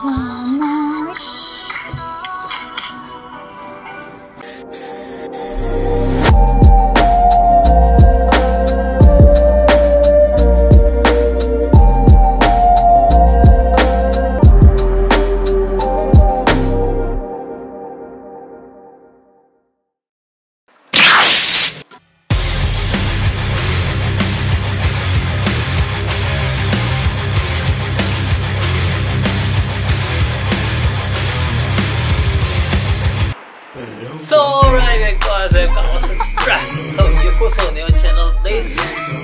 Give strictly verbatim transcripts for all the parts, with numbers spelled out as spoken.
So, alright guys, saya kalau subscribe, so yoko so new channel please.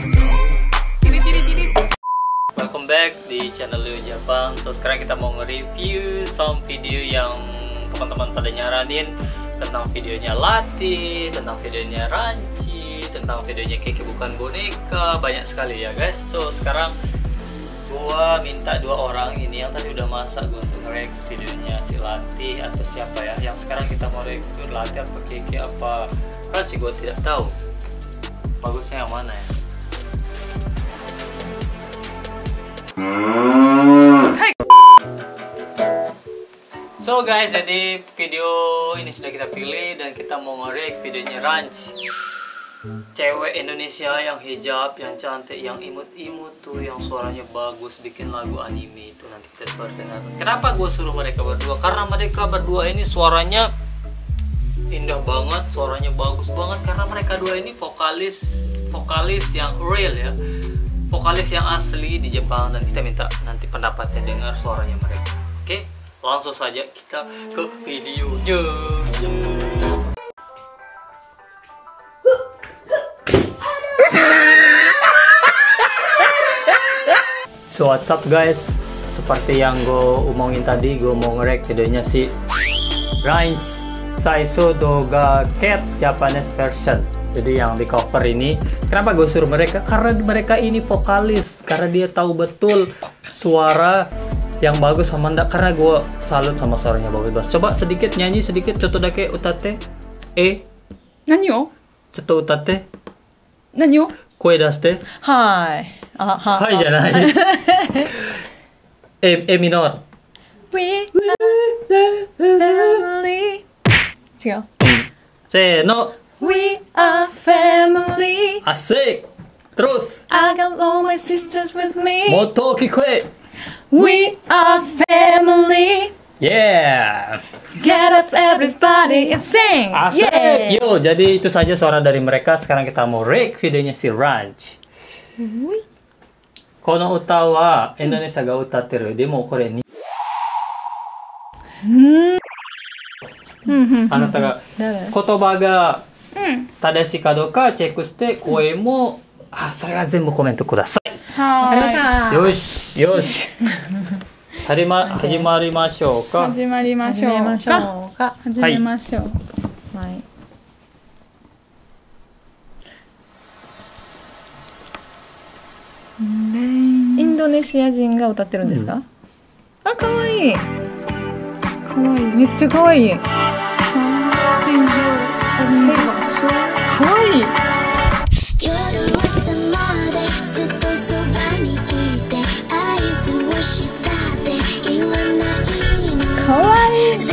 Welcome back di channel Leo Jepang. So sekarang kita mau nge-review some video yang teman-teman pada nyaranin, tentang videonya Latih, tentang videonya Ranci, tentang videonya Keke bukan boneka, banyak sekali ya guys. So sekarang gua minta dua orang ini yang tadi udah masak gua untuk nge-react videonya si Latih atau siapa ya, yang sekarang kita mau react itu Latih apa Keke apa Ranci, gua tidak tahu bagusnya yang mana ya. So guys, jadi video ini sudah kita pilih dan kita mau nge-react videonya Ranci, cewek Indonesia yang hijab, yang cantik, yang imut-imut tuh, yang suaranya bagus, bikin lagu anime itu. Nanti kita perdengarkan. Kenapa gue suruh mereka berdua? Karena mereka berdua ini suaranya indah banget, suaranya bagus banget. Karena mereka dua ini vokalis, vokalis yang real ya, vokalis yang asli di Jepang. Dan kita minta nanti pendapatnya, dengar suaranya mereka. Oke, langsung saja kita ke videonya. So what's up guys, seperti yang gue omongin tadi, gue mau nge-react videonya si Ranci Saiso Doga Cat Japanese version. Jadi yang di cover ini, kenapa gue suruh mereka? Karena mereka ini vokalis, karena dia tahu betul suara yang bagus sama enggak. Karena gue salut sama suaranya bagus banget. Coba sedikit nyanyi sedikit, coto dake utate. Eh? Nani o? Coto utate. Nani o? Koe daste. Hai. Ah, ha, Haiじゃない。え、え、ミノール。 We are family. 違う。 せーの。 We are family. Asik. Terus. I got all my sisters with me. もっと大きい声。 We are family. Yeah. Get up everybody and sing. Asik. Yeah. Yo, jadi itu saja suara dari mereka. Sekarang kita mau react videonya si Ranci. この歌はインドネシアが歌ってる。でもこれにあなたが言葉が正しいかどうかチェックして、声もあ、それは全部コメントください。 はい。 よしよし。始ま始まりましょうか。 始まりましょうか。始めましょう。はい。インドネシア人が歌ってるんですか？あ、かわいい。かわいい。めっちゃかわいい。戦場。かわいい。かわいい。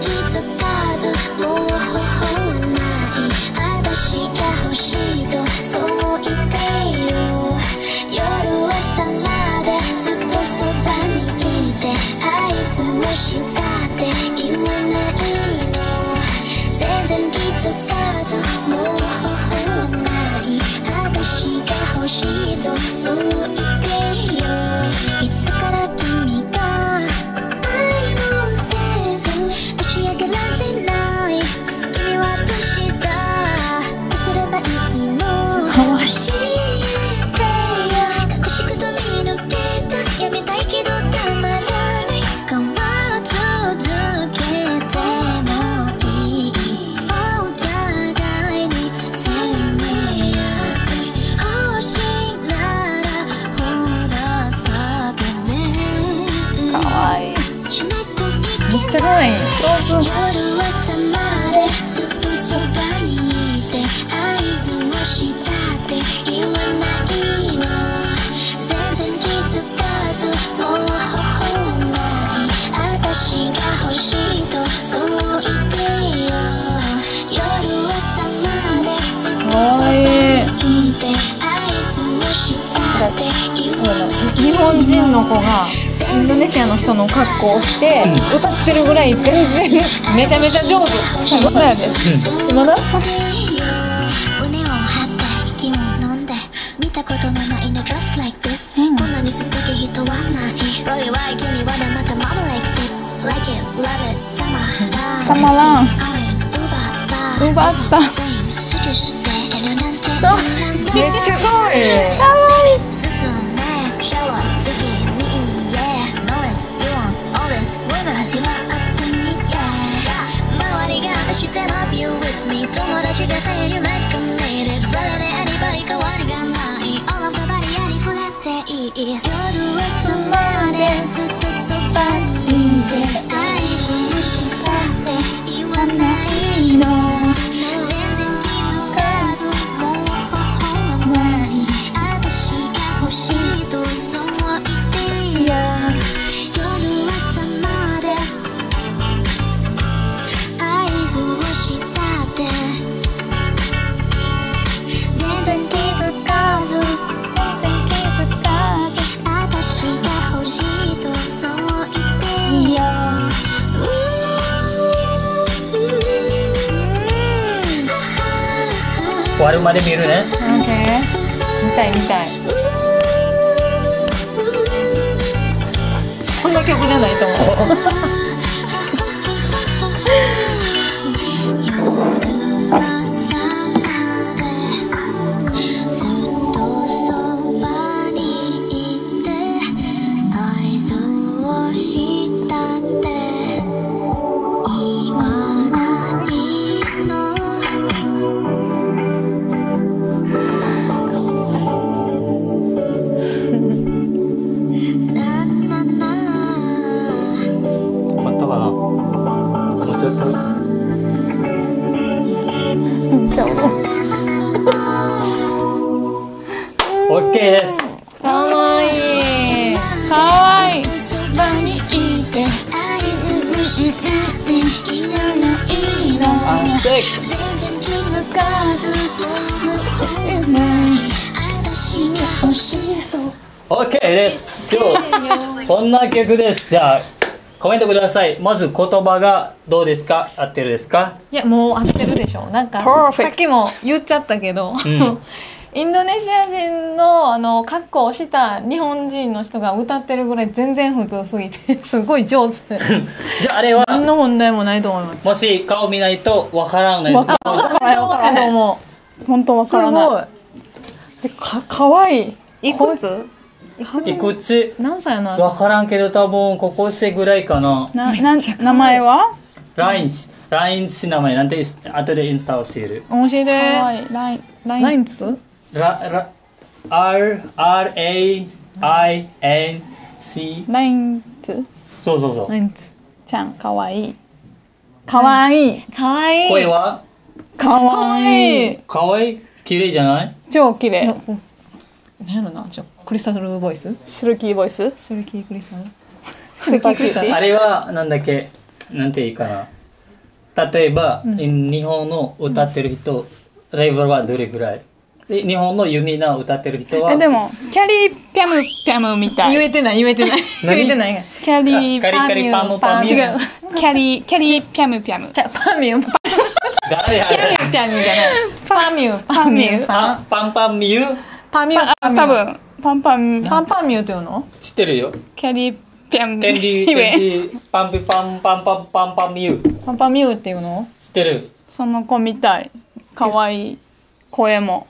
めっちゃかわいい。そうそう。 の子がインドネシアの人の格好をして歌ってるぐらい全然めちゃめちゃ上手。そうだよね。今だ。見たことのないの just like this、うん、こんなに素敵人はない。Roy why give me whatまた mama likes it like it love it たまらん奪った奪っためっちゃかわいい。かわいい。友達がsay you make a made it 誰で anybody 変わりがない All of the body やに触れていい。夜朝までずっとそばにいて愛想したって言わないの。全然気づかずもう方法はない。私が欲しいとそう言ってや夜朝まで合図をしたって全然気づかず全然気づかず私が欲しいとそう言ってよ。 終わるまで見るね。 オッケー。見たい見たい。そんな曲じゃないと思う。 オッケーです。 かわいい。かわいい。そばにいて愛するしていらないの。全然気づかず私が欲しいと。 オッケーです。そんな曲です。じゃあコメントください。まず言葉がどうですか？合ってるですか？ いやもう合ってるでしょ。なんかさっきも言っちゃったけど、うん、インドネシア人のあの格好をした日本人の人が歌ってるぐらい全然普通すぎてすごい上手。じゃああれは何の問題もないと思います。 もし顔見ないとわからない。 わからないわからないと思う。本当わからない。すごい。かかわいい。いくつ？ いくつ？ 何歳なの？ わからんけど多分高校生ぐらいかな。 なな名前は？ ラインズ。ラインズ名前なんて後でインスタを教える。 面白い。ラインラインズ？ララ R R A I N C ラインズ。 そうそうそう。 ラインズ。ちゃんかわいい。かわいい。かわいい。 声は？ かわいい。 かわいい。綺麗じゃない？ 超綺麗。何やろな、ちょクリスタルボイス？シルキーボイス？シルキークリスタル？シルキークリスタル？ あれはなんだっけ、なんていいかな。例えば、うん、日本の歌ってる人、ライブはどれぐらい？日本の有名な歌ってる人は？ えでもキャリーピャムピャムみたい。言えてない言えてない。言えてない。キャリーパミューパミュー。違う。キャリーキャリーピャムピャム。じゃパミュー。誰や？キャリーピャムじゃない。パミューパミューさん。 パンパンミュー？ パミュー、多分パンパンパンパンミューっていうの？ 知ってるよ。 キャリーピャンキャリーキャリーパンピパンパンパンパンパンミュー。 パンパンミューっていうの？ 知ってる。 その子みたい。可愛い声も。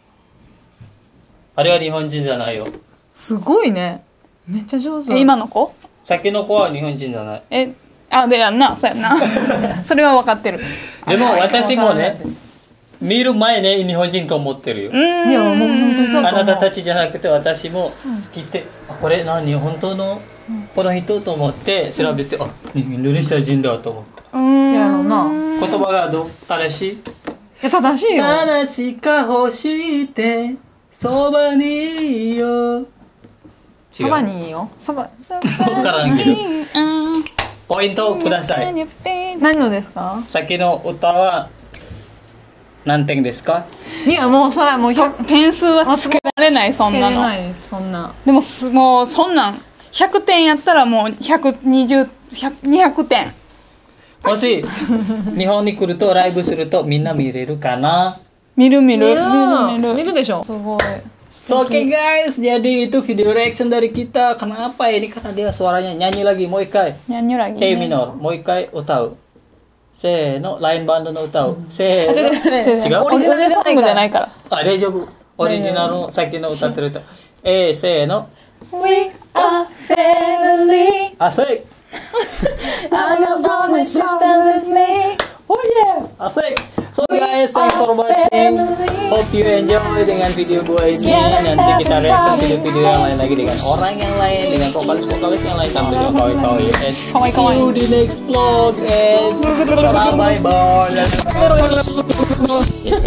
あれは日本人じゃないよ。 すごいね。めっちゃ上手。今の子？ さっきの子は日本人じゃない。 え、あでやんな、そうやんな。それは分かってる。 でも私もね。見る前ね日本人と思ってるよ。いやもう本当にそう。あなたたちじゃなくて私も聞いて、うん、これ何本当のこの人と思って調べて、うん、あインドネシア人だと思った。うん。やろうな。言葉がどう正しい？いや正しいよ。 正しか欲してそばにいよ。 そばにいよ。そば。 分からんけど。ポイントをください。 何のですか？ さっきの歌は。何点ですか？ いやもうそれはもう点数はつけられない。そんなの。そんな。でももうそんなんひゃくてんやったらもうひゃくにじゅう、にひゃくてん。 もし日本に来るとライブするとみんな見れるかな。 見る見る。 見る見る見るでしょ。 すごい。 So oke guys, jadi itu video reaction dari kita. Kenapa ya? Ini karena dia suaranya nyanyi lagi. Mau ikai? Nyanyi lagi. E minor. Mau ikai utau. Se no lain bando no utau. Se あ、違う違う違う。 違うオリジナルソングじゃないから。 あ、大丈夫。オリジナルのさっきの歌ってる歌。えー、せーの。 We are family. あ、せい。 I got brothers and sisters with me. Oh yeah. Asik. So guys, thanks for watching. Hope you enjoy dengan video gue ini. Nanti kita reaction video-video yang lain lagi dengan orang yang lain, dengan vokalis-vokalis yang lain sambil yang kawan-kawan. And see you di next vlog and bye bye bye.